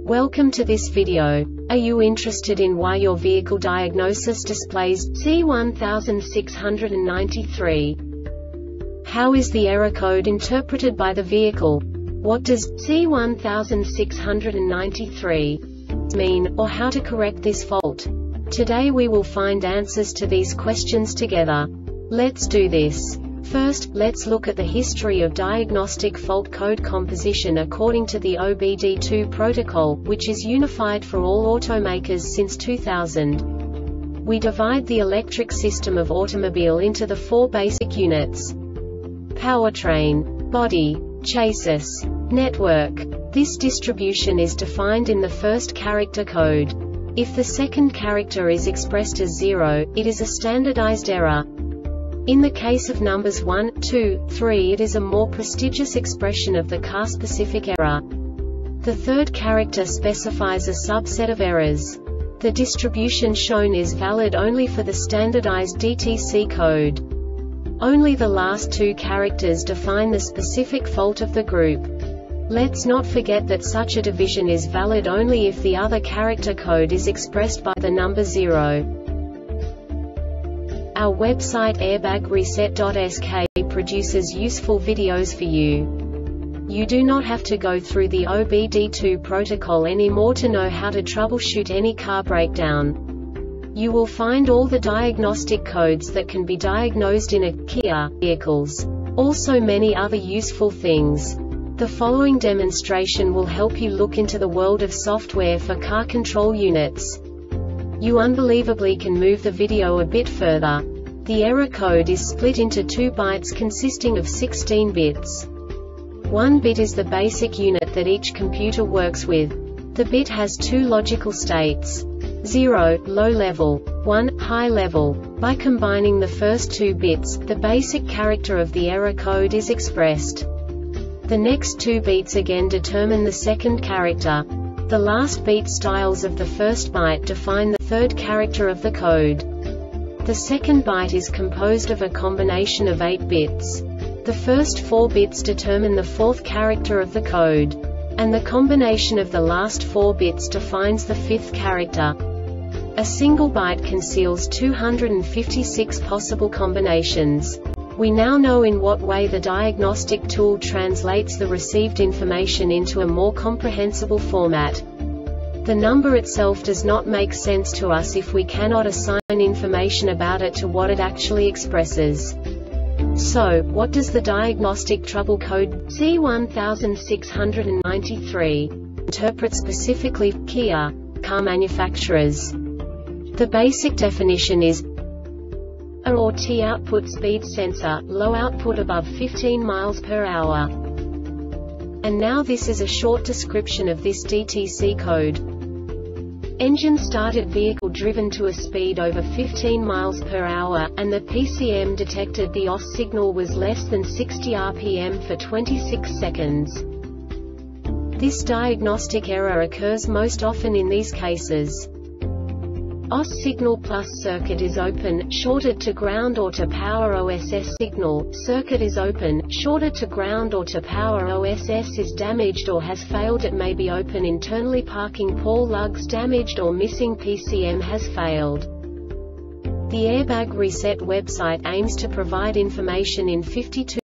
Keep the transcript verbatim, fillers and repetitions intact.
Welcome to this video. Are you interested in why your vehicle diagnosis displays C one six nine three? How is the error code interpreted by the vehicle? What does C one six nine three mean, or how to correct this fault? Today we will find answers to these questions together. Let's do this. First, let's look at the history of diagnostic fault code composition according to the O B D two protocol, which is unified for all automakers since two thousand. We divide the electric system of automobile into the four basic units: powertrain, body, chassis, network. This distribution is defined in the first character code. If the second character is expressed as zero, it is a standardized error. In the case of numbers one, two, three, it is a more prestigious expression of the car-specific error. The third character specifies a subset of errors. The distribution shown is valid only for the standardized D T C code. Only the last two characters define the specific fault of the group. Let's not forget that such a division is valid only if the other character code is expressed by the number zero. Our website airbag reset dot S K produces useful videos for you. You do not have to go through the O B D two protocol anymore to know how to troubleshoot any car breakdown. You will find all the diagnostic codes that can be diagnosed in a Kia vehicles. Also many other useful things. The following demonstration will help you look into the world of software for car control units. You unbelievably can move the video a bit further. The error code is split into two bytes consisting of sixteen bits. One bit is the basic unit that each computer works with. The bit has two logical states: zero, low level, one, high level. By combining the first two bits, the basic character of the error code is expressed. The next two beats again determine the second character. The last beat styles of the first byte define the third character of the code. The second byte is composed of a combination of eight bits. The first four bits determine the fourth character of the code. And the combination of the last four bits defines the fifth character. A single byte conceals two hundred fifty-six possible combinations. We now know in what way the diagnostic tool translates the received information into a more comprehensible format. The number itself does not make sense to us if we cannot assign information about it to what it actually expresses. So, what does the diagnostic trouble code C one six nine three interpret specifically for Kia car manufacturers? The basic definition is A or T output speed sensor, low output above fifteen miles per hour. And now this is a short description of this D T C code. Engine started vehicle driven to a speed over fifteen miles per hour, and the P C M detected the off signal was less than sixty R P M for twenty-six seconds. This diagnostic error occurs most often in these cases: O S signal plus circuit is open, shorted to ground or to power. O S S signal, circuit is open, shorted to ground or to power. O S S is damaged or has failed. It may be open internally. Parking pole lugs damaged or missing. P C M has failed. The Airbag Reset website aims to provide information in fifty-two